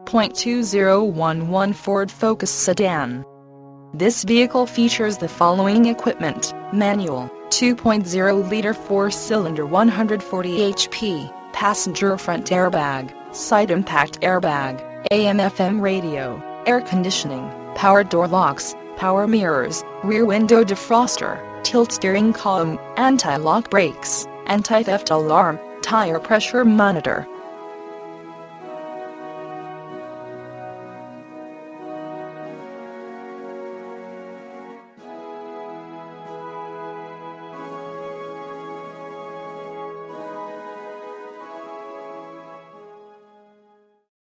2011 Ford Focus sedan. This vehicle features the following equipment: manual, 2.0-liter 4-cylinder 140 HP, passenger front airbag, side impact airbag, AM/FM radio, air conditioning, power door locks, power mirrors, rear window defroster, tilt steering column, anti-lock brakes, anti-theft alarm, tire pressure monitor,